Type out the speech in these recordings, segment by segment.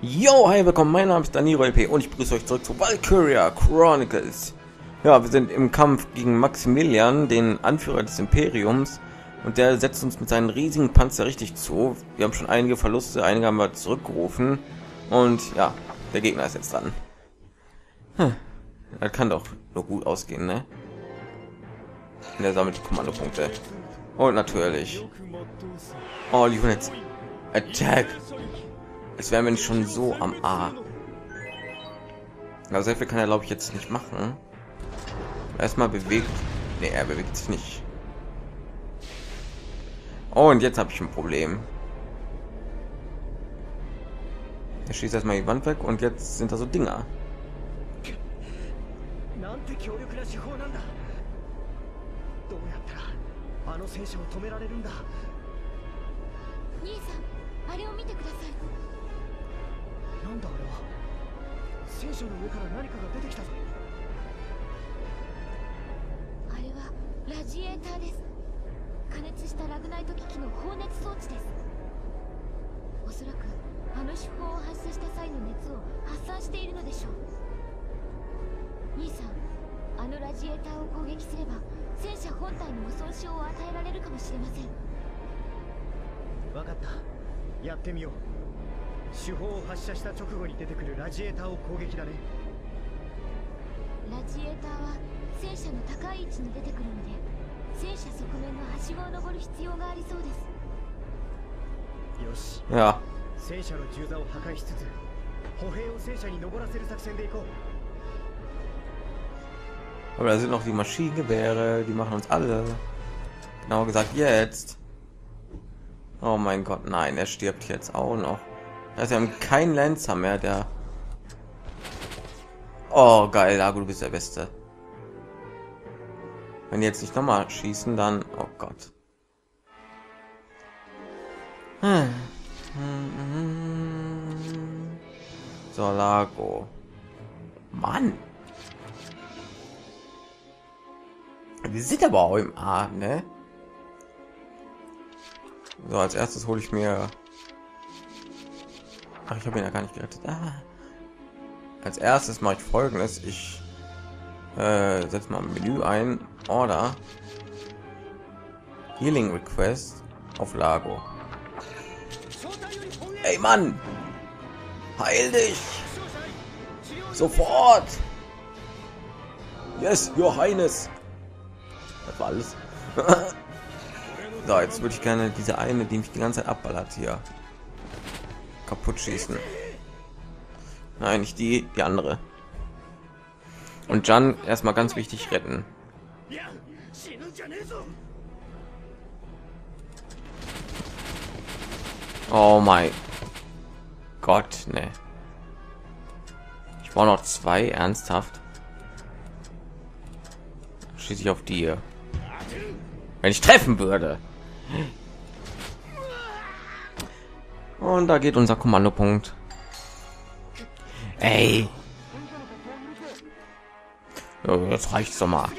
Yo, hi, willkommen, mein Name ist Danilo LP und ich begrüße euch zurück zu Valkyria Chronicles. Ja, wir sind im Kampf gegen Maximilian, den Anführer des Imperiums, und der setzt uns mit seinen riesigen Panzer richtig zu. Wir haben schon einige Verluste, einige haben wir zurückgerufen und ja, der Gegner ist jetzt dran. Das kann doch nur gut ausgehen, ne? Und er sammelt die Kommandopunkte. Und natürlich All Units Attack. Es wären wir nicht schon so am A. Also sehr viel kann er, glaube ich, jetzt nicht machen. Erstmal bewegt. Nee, er bewegt sich nicht. Oh, und jetzt habe ich ein Problem. Er schießt erstmal die Wand weg und jetzt sind da so Dinger. Ja. Aber da sind noch die Maschinengewehre, die machen uns alle. Genauer gesagt jetzt. Oh mein Gott, nein, er stirbt jetzt auch noch. Also wir haben keinen Lancer mehr, der... Oh geil, Lago, du bist der Beste. Wenn die jetzt nicht noch mal schießen, dann... Oh Gott. So, Lago. Mann. Wir sind aber auch im A, ne? So, als erstes hole ich mir... Ach, ich habe ihn ja gar nicht gerettet. Als erstes mache ich Folgendes. Ich setze mal ein Menü ein. Order. Healing Request auf Lago. Ey, Mann! Heil dich! Sofort! Yes, Your Highness! Das war alles. So, jetzt würde ich gerne diese eine, die mich die ganze Zeit abballert, hier kaputt schießen. Nein, nicht die andere. Und Jan erstmal ganz wichtig retten. Oh mein Gott, ne. Ich brauche noch zwei, ernsthaft. Schieße ich auf die hier. Wenn ich treffen würde. Und da geht unser Kommandopunkt. Ey. Ja, jetzt reicht's doch mal.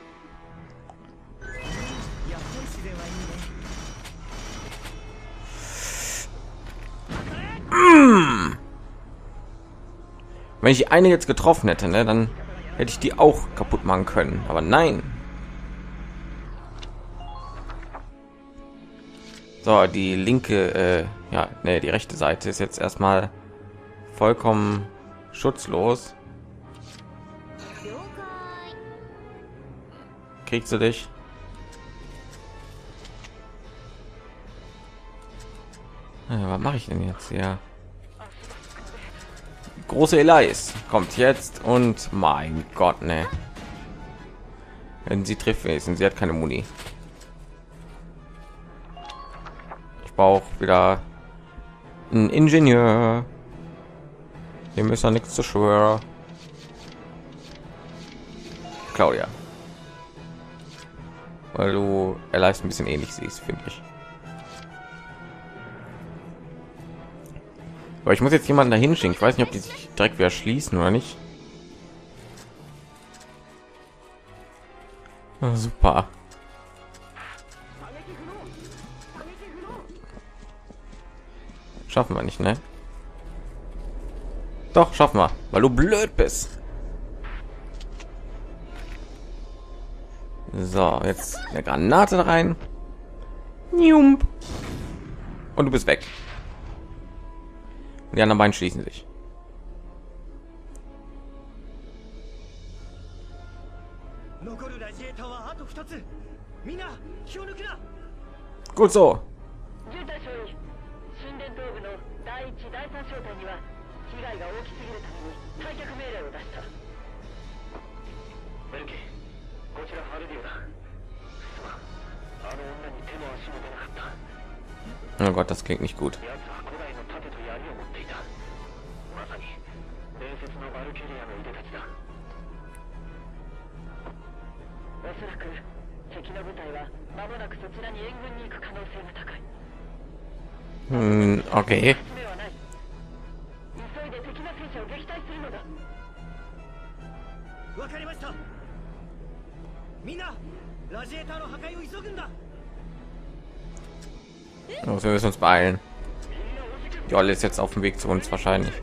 Wenn ich eine jetzt getroffen hätte, ne, dann hätte ich die auch kaputt machen können. Aber nein. So, die linke, ja, ne, die rechte Seite ist jetzt erstmal vollkommen schutzlos. Kriegst du dich? Was mache ich denn jetzt hier? Große Elias kommt jetzt und mein Gott, ne. Wenn sie trifft, wenigstens sie hat keine Muni. Ich brauche wieder einen Ingenieur. Dem ist ja nichts zu schwören. Claudia, weil du Elias ein bisschen ähnlich siehst, finde ich. Aber ich muss jetzt jemanden dahin schicken. Ich weiß nicht, ob die sich direkt wieder schließen oder nicht. Oh, super. Schaffen wir nicht, ne? Doch, schaffen wir, weil du blöd bist. So, jetzt eine Granate da rein. Und du bist weg. Und die anderen beiden schließen sich. Gut so. Oh Gott, das klingt nicht gut. Okay. Also wir müssen uns beeilen. Jolle ist jetzt auf dem Weg zu uns wahrscheinlich.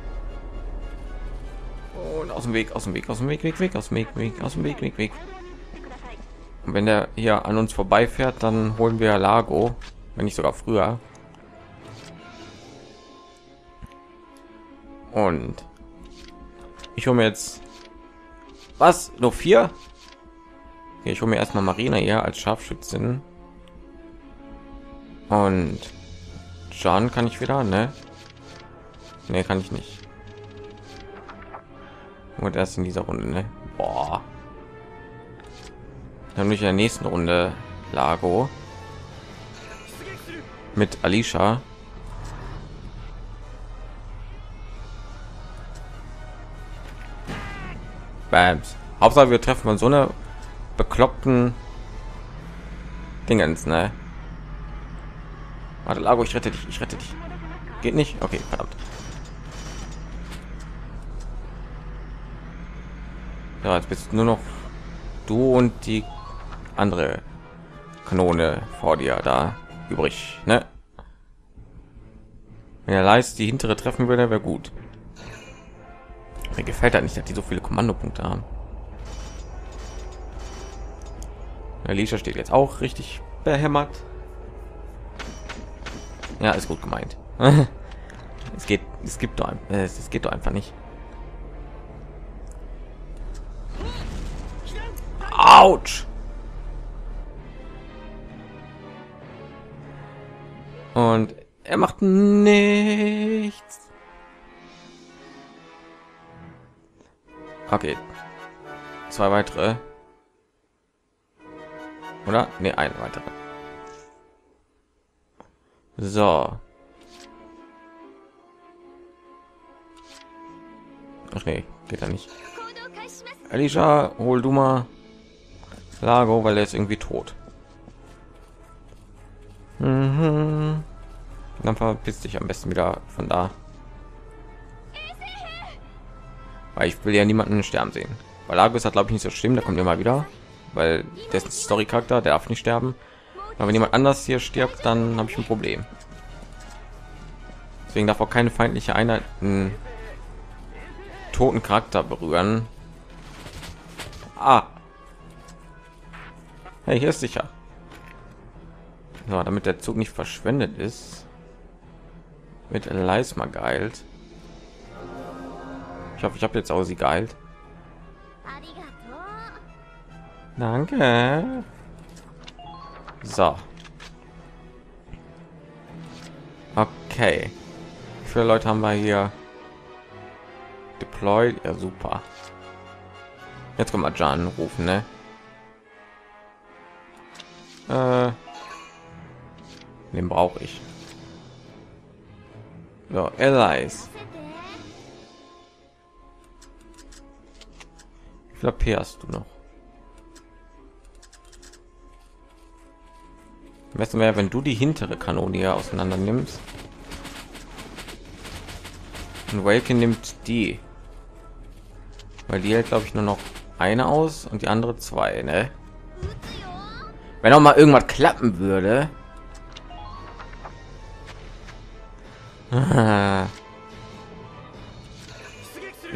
Und aus dem Weg, aus dem Weg, aus dem Weg, Weg, aus dem Weg, Weg, aus dem Weg, Weg. Und wenn der hier an uns vorbeifährt, dann holen wir Lago, wenn nicht sogar früher. Und ich hole mir jetzt was? Nur 4? Okay, ich hole mir erstmal Marina hier als Scharfschützin. Und John kann ich wieder, ne? Ne, kann ich nicht. Und erst in dieser Runde, ne? Boah. Dann bin ich in der nächsten Runde Lago mit Alicia. Bams. Hauptsache wir treffen von so einer bekloppten Dingens, ne? Warte, Lago, ich rette dich, ich rette dich. Geht nicht? Okay, verdammt. Ja, jetzt bist nur noch du und die andere Kanone vor dir da übrig, ne? Wenn er leist die hintere treffen würde, wäre gut. Mir gefällt halt nicht, dass die so viele Kommandopunkte haben. Alicia steht jetzt auch richtig behämmert. Ja, ist gut gemeint. es geht doch einfach nicht. Autsch! Und er macht nichts. Okay. 2 weitere. Oder? Ne, ein weitere. So. Ach nee, geht da nicht. Alicia, hol du mal Lago, weil er ist irgendwie tot. Dann verpiss dich am besten wieder von da. Weil ich will ja niemanden sterben sehen. Weil Lago ist, glaube ich, nicht so schlimm, da kommt immer wieder. Weil der ist ein Story-Charakter, der darf nicht sterben. Aber wenn jemand anders hier stirbt, dann habe ich ein Problem. Deswegen darf auch keine feindliche Einheit einen toten Charakter berühren. Ah. Hey, hier ist sicher. So, damit der Zug nicht verschwendet ist, wird Elias mal geheilt. Ich hoffe, ich habe jetzt auch sie geheilt. Danke. So. Okay. Wie viele Leute haben wir hier deployed? Ja, super. Jetzt kommt mal John rufen, ne? Den brauche ich. So, Elias. Wie viel AP hast du noch? Weißt du mehr, wenn du die hintere Kanone hier auseinander nimmst? Und Wake nimmt die. Weil die hält, glaube ich, nur noch eine aus und die andere 2, ne? Wenn auch mal irgendwas klappen würde.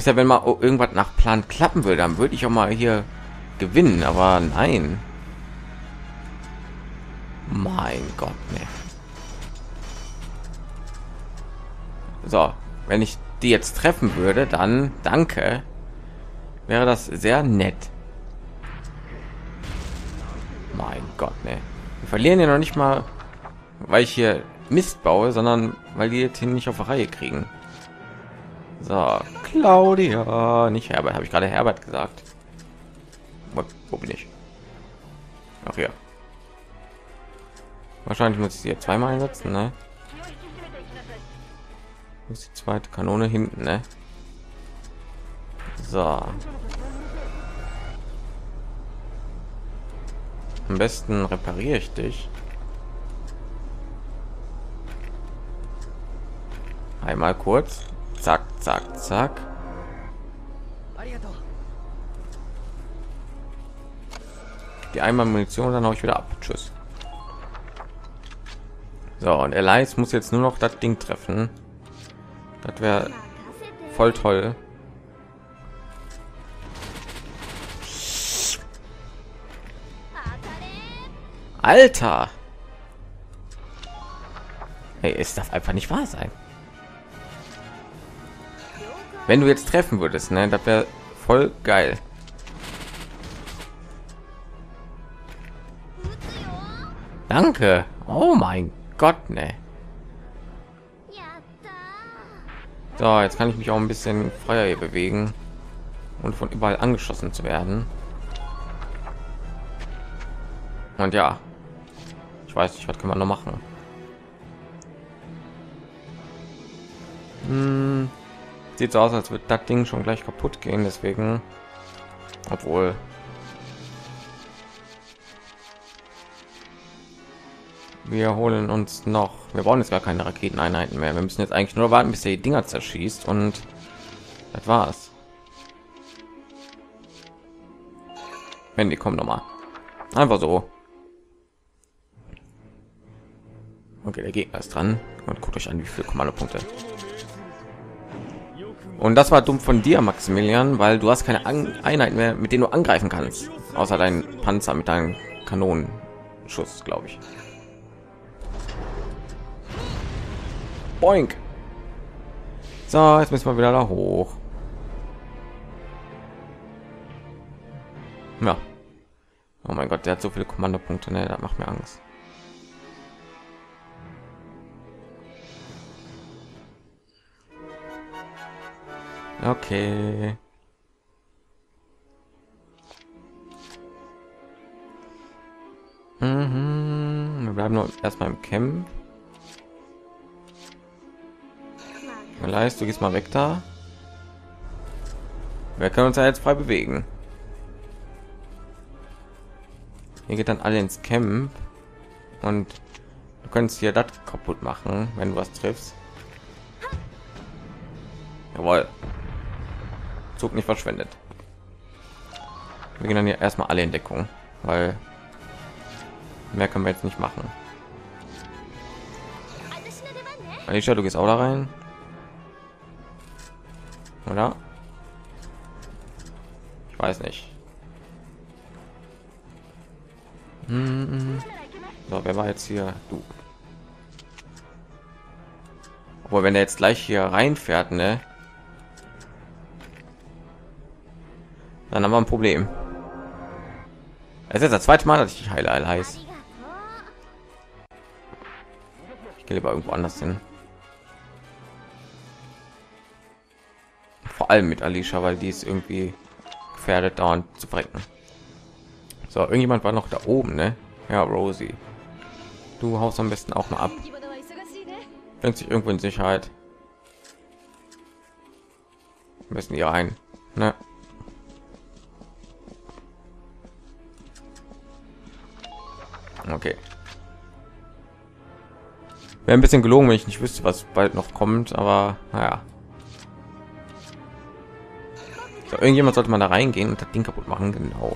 Ist ja, wenn mal irgendwas nach Plan klappen will, dann würde ich auch mal hier gewinnen, aber nein. Mein Gott, ne. So, wenn ich die jetzt treffen würde, dann danke. Wäre das sehr nett. Mein Gott, ne. Wir verlieren ja noch nicht mal, weil ich hier Mist baue, sondern weil die jetzt nicht auf die Reihe kriegen. So, Claudia, nicht Herbert, habe ich gerade Herbert gesagt. Wo bin ich? Ach ja. Wahrscheinlich muss ich sie jetzt zweimal einsetzen, ne? Ist die zweite Kanone hinten, ne? So. Am besten repariere ich dich. Einmal kurz. Zack, zack, zack. Die einmal Munition, dann hau ich wieder ab. Tschüss. So, und Elias muss jetzt nur noch das Ding treffen. Das wäre voll toll. Alter! Hey, es darf einfach nicht wahr sein. Wenn du jetzt treffen würdest, ne, das wäre voll geil. Danke. Oh mein Gott, ne. So, jetzt kann ich mich auch ein bisschen freier hier bewegen und von überall angeschossen zu werden. Und ja, ich weiß nicht, was kann man noch machen. Sieht so aus, als wird das Ding schon gleich kaputt gehen, deswegen, obwohl wir holen uns noch, wir brauchen jetzt gar keine Raketeneinheiten mehr, wir müssen jetzt eigentlich nur warten, bis er die Dinger zerschießt, und das war's. Wenn die kommen, noch mal einfach so. Okay, der Gegner ist dran, und guckt euch an, wie viele Kommandopunkte. Und das war dumm von dir, Maximilian, weil du hast keine Einheiten mehr, mit denen du angreifen kannst, außer deinen Panzer mit deinem Kanonenschuss, glaube ich. Boink. So, jetzt müssen wir wieder da hoch. Ja. Oh mein Gott, der hat so viele Kommandopunkte, ne? Das macht mir Angst. Okay. Wir bleiben nur erstmal im Camp. Leist, du gehst mal weg da. Wir können uns ja jetzt frei bewegen. Hier geht dann alle ins Camp und du kannst hier das kaputt machen, wenn du was triffst. Jawohl. Zug nicht verschwendet. Wir gehen dann hier erstmal alle in Deckung, weil mehr können wir jetzt nicht machen. Alicia, du gehst auch da rein, oder? Ich weiß nicht. So, wer war jetzt hier? Du. Obwohl, wenn er jetzt gleich hier reinfährt, ne? Dann haben wir ein Problem. Es ist das zweite Mal, dass ich heile heiß. Ich gehe lieber irgendwo anders hin. Vor allem mit Alicia, weil die ist irgendwie gefährdet, dauernd zu brechen. So, irgendjemand war noch da oben, ne? Ja, Rosie. Du haust am besten auch mal ab. Bringt sich irgendwo in Sicherheit. Am besten hier rein, ne? Okay. Wäre ein bisschen gelogen, wenn ich nicht wüsste, was bald noch kommt, aber naja. So, irgendjemand sollte man da reingehen und das Ding kaputt machen, genau.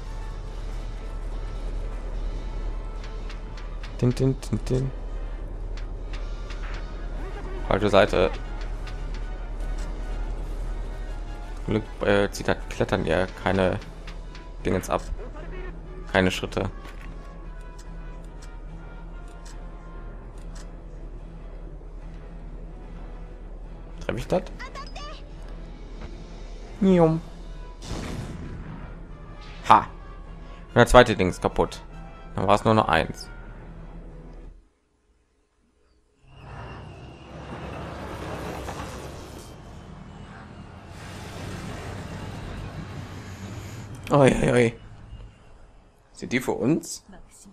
Tin. Falsche Seite. Zum Glück zieht das Klettern ja keine Dingens ab, keine Schritte. Treffe ich das? Nium. Ha. Und der zweite Ding ist kaputt. Dann war es nur noch eins. Oi, oi, oi. Sind die für uns?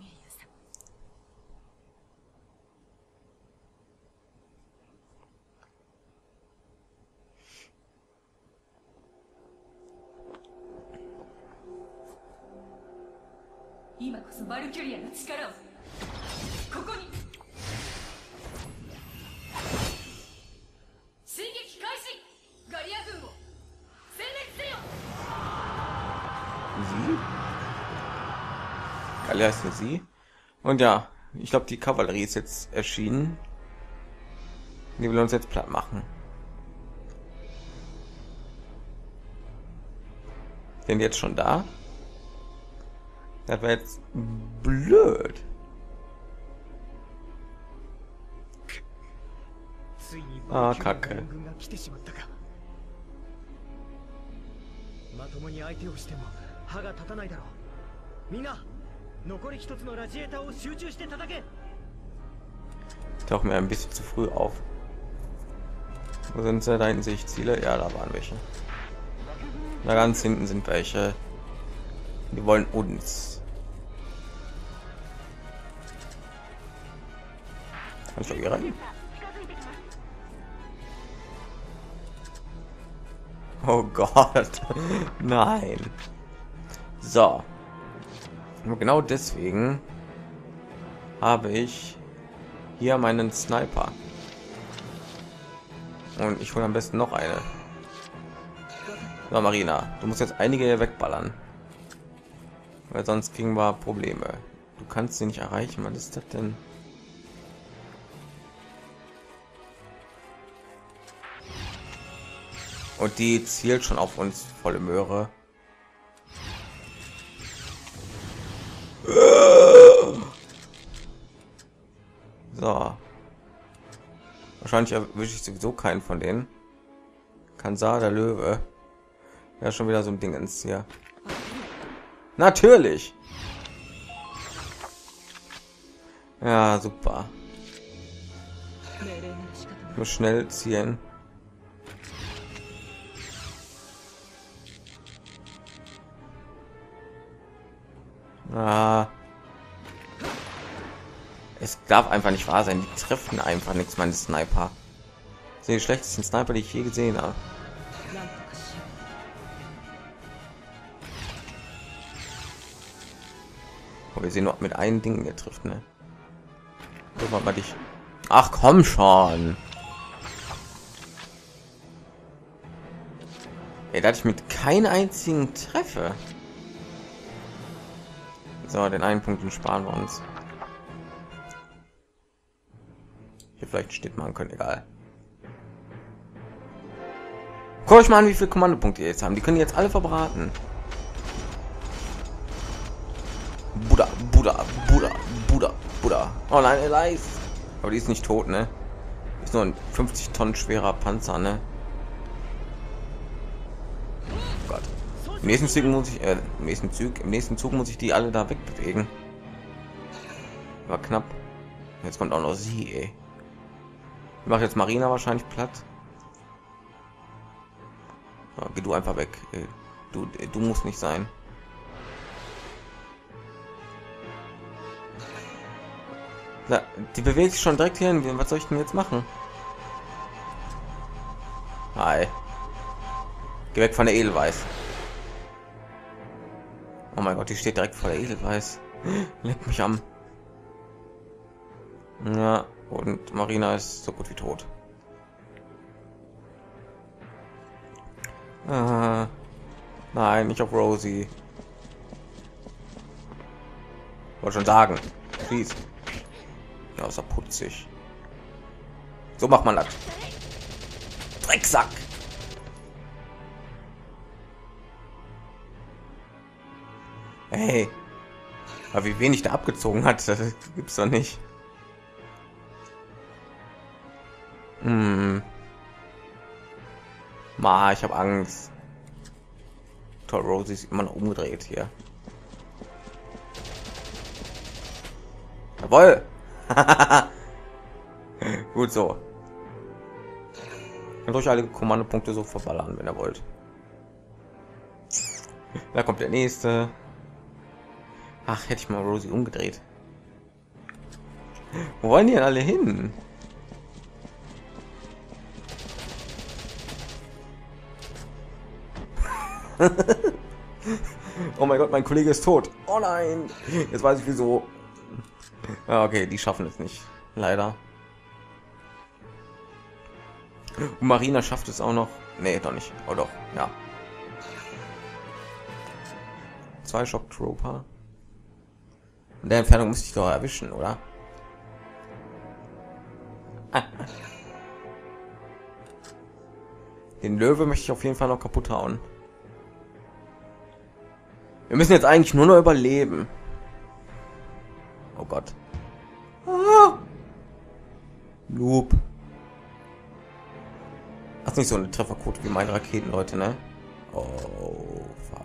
Sie? Gallia ist für sie. Und ja, ich glaube, die Kavallerie ist jetzt erschienen. Die will uns jetzt platt machen. Sind die jetzt schon da? Das wäre jetzt blöd. Ah, Kacke. まともに相手をしても歯が立たないだろう。みんな残り一つのラジエーターを集中して叩け。 Tauchen wir ein bisschen zu früh auf. Wo sind sie? Da hinten sehe ich Ziele. Ja, da waren welche. Da ganz hinten sind welche. Die wollen uns. Kann ich doch hier rein? Oh Gott. Nein. So. Und genau deswegen habe ich hier meinen Sniper. Und ich hole am besten noch eine. So, Marina, du musst jetzt einige hier wegballern. Weil sonst kriegen wir Probleme. Du kannst sie nicht erreichen. Was ist das denn? Und die zielt schon auf uns volle Möhre. So. Wahrscheinlich erwische ich sowieso keinen von denen. Kansa, der Löwe. Ja, schon wieder so ein Ding ins hier. Natürlich. Ja, super. Ich muss schnell zielen. Ah. Es darf einfach nicht wahr sein. Die treffen einfach nichts, meine Sniper. Das sind die schlechtesten Sniper, die ich je gesehen habe. Oh, wir sehen nur mit einem Ding, der trifft, ne? Guck mal dich. Ach komm schon. Ey, dass ich mit keinem einzigen treffe. So, den einen Punkt den sparen wir uns. Hier vielleicht steht man können, egal. Guck euch mal an, wie viele Kommandopunkte jetzt haben. Die können jetzt alle verbraten. Buddha, Buddha, Buddha, Buddha, Buddha. Oh nein, Elias. Aber die ist nicht tot, ne? Ist nur ein 50 Tonnen schwerer Panzer, ne? Oh Gott. Im nächsten Zug muss ich, im nächsten Zug muss ich die alle da wegbewegen. War knapp. Jetzt kommt auch noch sie, ey. Ich mache jetzt Marina wahrscheinlich platt. So, geh du einfach weg. Du musst nicht sein. Na, die bewegt sich schon direkt hier hin. Was soll ich denn jetzt machen? Hi. Geh weg von der Edelweiß. Oh mein Gott, die steht direkt vor der Edelweiß. Leck mich am. Ja, und Marina ist so gut wie tot. Nein, nicht auf Rosie. Wollte schon sagen. Please. Ja, ist er putzig. So macht man das. Drecksack. Hey, aber wie wenig der abgezogen hat, das gibt's doch nicht. Ich habe Angst. Toll, Rosie ist immer noch umgedreht hier. Jawohl. Gut so. Könnt euch alle Kommandopunkte so verballern, wenn ihr wollt. Da kommt der nächste. Ach, hätte ich mal Rosie umgedreht. Wo wollen die denn alle hin? Oh mein Gott, mein Kollege ist tot. Oh nein, jetzt weiß ich wieso. Okay, die schaffen es nicht, leider. Und Marina schafft es auch noch. Nee, doch nicht. Oh doch, ja. 2 Shock Trooper. In der Entfernung müsste ich doch erwischen, oder? Den Löwe möchte ich auf jeden Fall noch kaputt hauen. Wir müssen jetzt eigentlich nur noch überleben. Oh Gott. Loop. Hast nicht so eine Trefferquote wie meine Raketen, Leute, ne? Oh, fuck.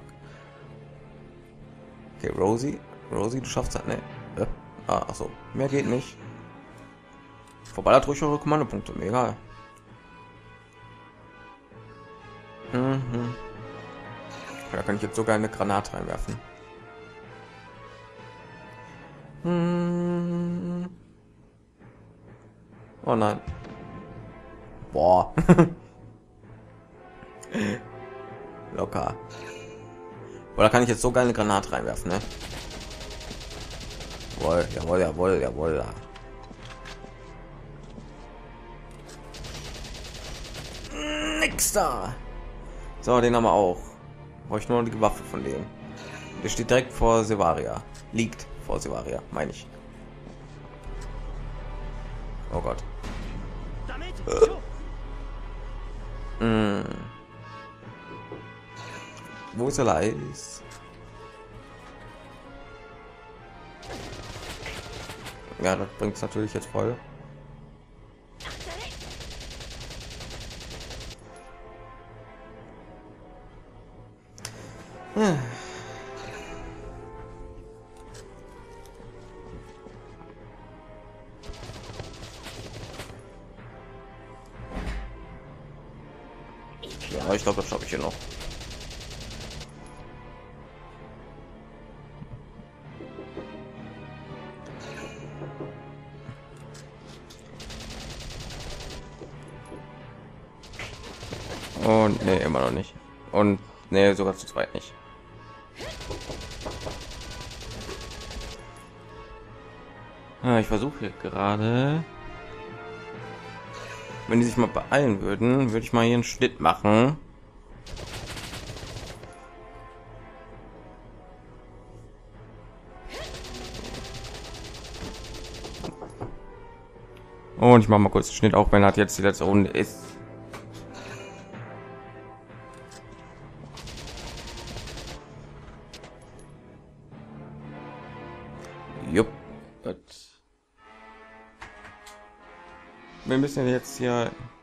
Okay, Rosie, du schaffst das, ne? Ach so, mehr geht nicht. Verballert ruhig eure Kommandopunkte, mir egal. Da kann ich jetzt sogar eine Granate reinwerfen. Oh nein. Boah. Locker. Oder kann ich jetzt sogar eine Granate reinwerfen, ne? Jawohl, jawohl, jawohl, jawohl. Nix da. So, den haben wir auch. Brauche ich nur die Waffe von denen. Der steht direkt vor Sevaria. Liegt vor Sevaria, meine ich. Oh Gott. Wo ist er leise? Ja, das bringt es natürlich jetzt voll. Ja, ich glaube, das schaffe ich hier noch. Und nee, immer noch nicht. Und nee, sogar zu zweit nicht. Ich versuche gerade, wenn die sich mal beeilen würden, würde ich mal hier einen Schnitt machen. Und ich mache mal kurz einen Schnitt, auch wenn hat jetzt die letzte Runde ist. Jupp. Wir müssen jetzt hier